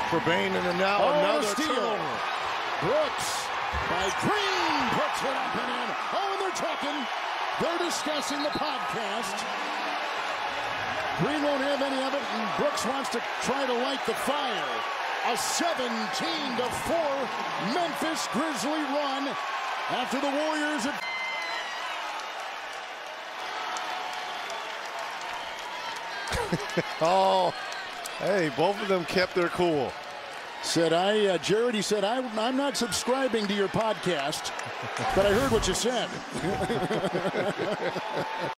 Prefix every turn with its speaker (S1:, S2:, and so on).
S1: for Bain, and then now another
S2: steal.
S1: turnover.
S2: Brooks by Green puts it up and in. Oh, and they're talking. They're discussing the podcast. Green won't have any of it, and Brooks wants to try to light the fire. A 17-4 Memphis Grizzly run after the Warriors have...
S1: Oh, hey, both of them kept their cool.
S2: Jared, he said, I'm not subscribing to your podcast, but I heard what you said.